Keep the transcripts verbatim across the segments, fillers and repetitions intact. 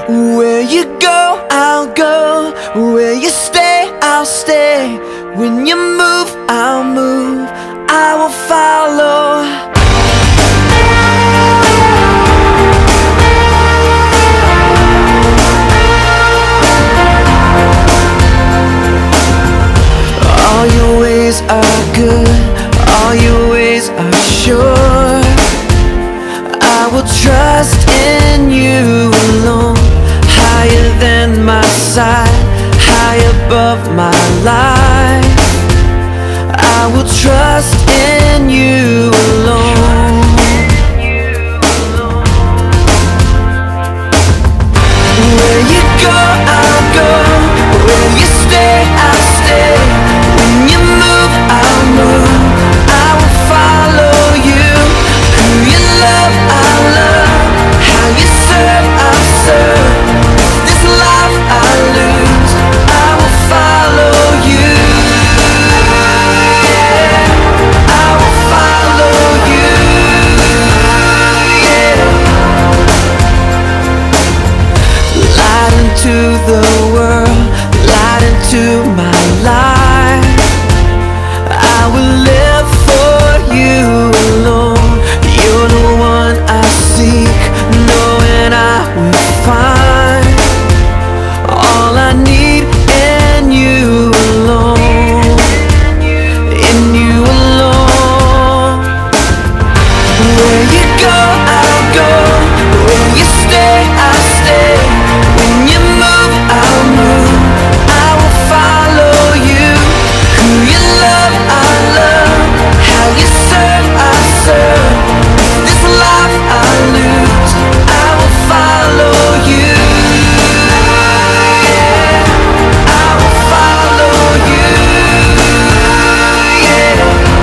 Where you go, I'll go. Where you stay, I'll stay. When you move, I'll move. I will follow. All your ways are good, all your ways are sure. I will trust in you alone. Higher than my sight, high above my life. I will trust in you alone. Where you go, I'll go. Where you stay, I'll stay. When you move, I'll move. I will follow you. Who you love, I'll love. How you serve, I'll serve. This life I lose, I will follow you. Yeah, I will follow you. Yeah. Light into the world, light into my life. I will live for you alone. You're the one I seek, knowing I will find all I need in you alone. In you alone. Where you go, I'll go. Where you stay, I'll stay. When you move, I'll move. I will follow you. Who you love, I'll love. How you serve, I'll serve. This life I lose, I will follow you. Yeah, I will follow you. Yeah.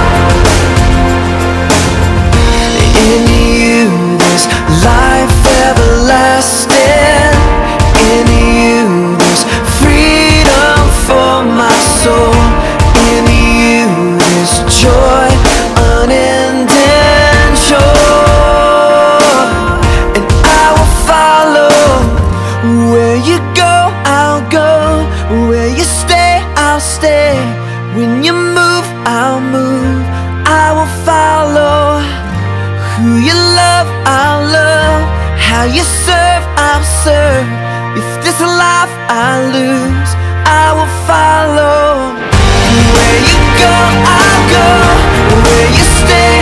In you there's life everlasting. In you there's freedom for my soul. In you there's joy unending sure. And I will follow. Where you go, I'll go. Where you stay, I'll stay. When you move, I'll move. I will follow. Who you love, I'll love. How you serve, I'll serve. If this life I lose, I will follow. Where you go, I'll go. Where you stay,